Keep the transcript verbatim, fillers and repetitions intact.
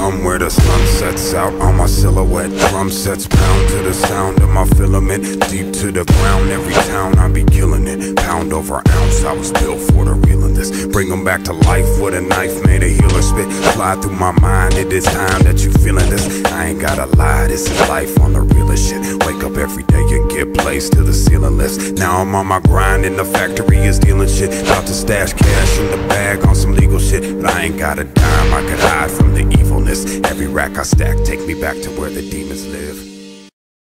from where the sun sets out on my silhouette. Drum sets pound to the sound of my filament. Deep to the ground, every town I be killing it. Pound over ounce, I was built for the real of this. Bring them back to life with a knife, made a healer spit. Slide through my mind, it is time that you feeling this. I ain't gotta lie, this is life on the realest shit. Wake up every day and get placed to the ceiling list. Now I'm on my grind and the factory is dealing shit. About to stash cash in the bag on some legal shit. But I ain't got a dime, I could hide from the evilness. Every rack I stack take me back to where the demons live.